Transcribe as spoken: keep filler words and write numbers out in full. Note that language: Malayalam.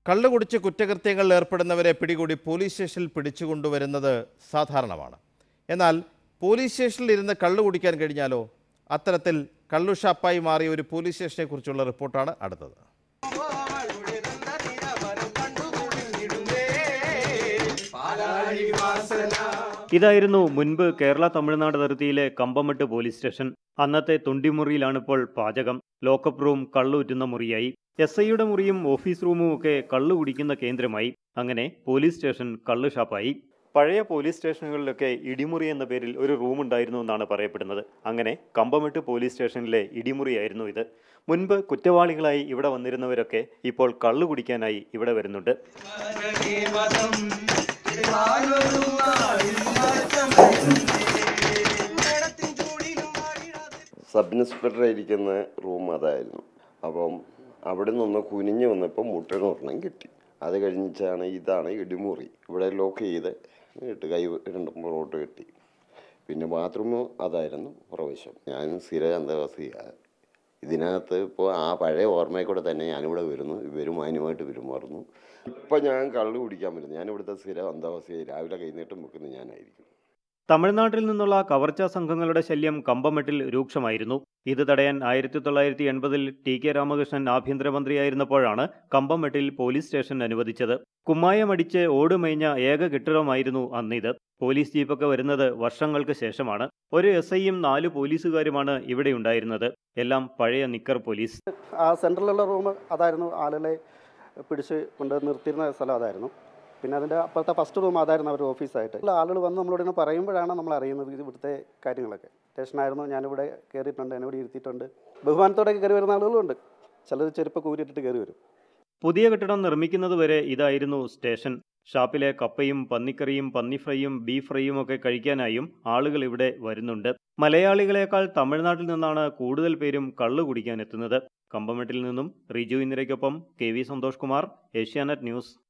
കള്ളുകുടിച്ച് കുറ്റകൃത്യങ്ങളിൽ ഏർപ്പെടുന്നവരെ പിടികൂടി പോലീസ് സ്റ്റേഷനിൽ പിടിച്ചുകൊണ്ടുവരുന്നത് സാധാരണമാണ്. എന്നാൽ പോലീസ് സ്റ്റേഷനിൽ ഇരുന്ന് കള്ളു കുടിക്കാൻ കഴിഞ്ഞാലോ? അത്തരത്തിൽ കള്ളു ഷാപ്പായി മാറിയ ഒരു പോലീസ് സ്റ്റേഷനെ കുറിച്ചുള്ള റിപ്പോർട്ടാണ് അടുത്തത്. ഇതായിരുന്നു മുൻപ് കേരള തമിഴ്നാട് അതിർത്തിയിലെ കമ്പമെട്ട് പോലീസ് സ്റ്റേഷൻ. അന്നത്തെ തൊണ്ടിമുറിയിലാണിപ്പോൾ പാചകം. ലോക്കപ്പ് റൂം കള്ളുറ്റുന്ന മുറിയായി. എസ് ഐയുടെ മുറിയും ഓഫീസ് റൂമും ഒക്കെ കള്ളു കുടിക്കുന്ന കേന്ദ്രമായി. അങ്ങനെ പോലീസ് സ്റ്റേഷൻ കള്ളു ഷാപ്പായി. പഴയ പോലീസ് സ്റ്റേഷനുകളിലൊക്കെ ഇടിമുറി എന്ന പേരിൽ ഒരു റൂം ഉണ്ടായിരുന്നു എന്നാണ് പറയപ്പെടുന്നത്. അങ്ങനെ കമ്പമെട്ട് പോലീസ് സ്റ്റേഷനിലെ ഇടിമുറിയായിരുന്നു ഇത്. മുൻപ് കുറ്റവാളികളായി ഇവിടെ വന്നിരുന്നവരൊക്കെ ഇപ്പോൾ കള്ളു കുടിക്കാനായി ഇവിടെ വരുന്നുണ്ട്. സബ് ഇൻസ്പെക്ടർ ഇരിക്കുന്ന റൂം അതായിരുന്നു. അപ്പം അവിടെ നിന്ന് കുനിഞ്ഞ് വന്നപ്പോൾ മുട്ടനൊരെണ്ണം കിട്ടി. അത് കഴിഞ്ഞിട്ടാണ് ഇതാണ് ഇടിമുറി. ഇവിടെ ലോക്ക് ചെയ്ത് ഇട്ട് കൈ രണ്ട് പുറകോട്ട് കെട്ടി. പിന്നെ ബാത്റൂമും അതായിരുന്നു പ്രവേശം. ഞാൻ സ്ഥിര അന്തേവാസിയാണ്. ഇതിനകത്ത് ഇപ്പോൾ ആ പഴയ ഓർമ്മയിൽ കൂടെ തന്നെ ഞാനിവിടെ വരുന്നു. ഇവരും മാന്യമായിട്ട് പെരുമാറുന്നു. ഇപ്പം ഞാൻ കള്ളു കുടിക്കാൻ പറ്റുന്നു. ഞാനിവിടുത്തെ സ്ഥിര അന്തേവാസിയായി. രാവിലെ കൈനീട്ടം വെക്കുന്നത് ഞാനായിരിക്കും. തമിഴ്നാട്ടിൽ നിന്നുള്ള കവർച്ചാ സംഘങ്ങളുടെ ശല്യം കമ്പമെട്ടിൽ രൂക്ഷമായിരുന്നു. ഇത് തടയാൻ ആയിരത്തി തൊള്ളായിരത്തി എൺപതിൽ ടി കെ രാമകൃഷ്ണൻ ആഭ്യന്തരമന്ത്രിയായിരുന്നപ്പോൾ കമ്പമെട്ടിൽ പോലീസ് സ്റ്റേഷൻ അനുവദിച്ചത്. കുമ്മായമടിച്ച് ഓടുമേഞ്ഞ ഏക കെട്ടിടമായിരുന്നു അന്നിത്. പോലീസ് ജീപ്പൊക്കെ വരുന്നത് വർഷങ്ങൾക്ക് ശേഷമാണ്. ഒരു എസ് ഐയും നാല് പോലീസുകാരുമാണ് ഇവിടെ ഉണ്ടായിരുന്നത്. എല്ലാം പഴയ നിക്കർ പോലീസ്. ആ സെൻട്രലിലുള്ള റൂം അതായിരുന്നു. ആളുകളെ പിടിച്ച് കൊണ്ട് നിർത്തിയിരുന്ന സ്ഥലം അതായിരുന്നു. പിന്നെ അതിൻ്റെ അപ്പുറത്തെ ഫസ്റ്റ് റൂം അതായിരുന്നു അവർ ഓഫീസായിട്ട്. ആളുകൾ വന്ന് നമ്മളോട് ഇങ്ങനെ പറയുമ്പോഴാണ് നമ്മൾ അറിയുന്നത് ഇവിടുത്തെ കാര്യങ്ങളൊക്കെ. സ്റ്റേഷനായിരുന്നു, ഞാനിവിടെ കയറിയിട്ടുണ്ട്, എന്നിവിടെ ഇരുത്തിയിട്ടുണ്ട്. ബഹുമാനത്തോടെ കയറി വരുന്ന ആളുകളുണ്ട്. ചിലർ ചെരുപ്പ് കൂരിയിട്ടിട്ട് കയറി വരും. പുതിയ കെട്ടിടം നിർമ്മിക്കുന്നത് വരെ ഇതായിരുന്നു സ്റ്റേഷൻ. ഷാപ്പിലെ കപ്പയും പന്നിക്കറിയും പന്നി ഫ്രൈയും ബീഫ് ഫ്രൈയും ഒക്കെ കഴിക്കാനായും ആളുകൾ ഇവിടെ വരുന്നുണ്ട്. മലയാളികളെക്കാൾ തമിഴ്നാട്ടിൽ നിന്നാണ് കൂടുതൽ പേരും കള്ളു കുടിക്കാൻ എത്തുന്നത്. കമ്പമെട്ടിൽ നിന്നും റിജു ഇന്ദിരയ്ക്കൊപ്പം K V Santhosh Kumar, Asianet news.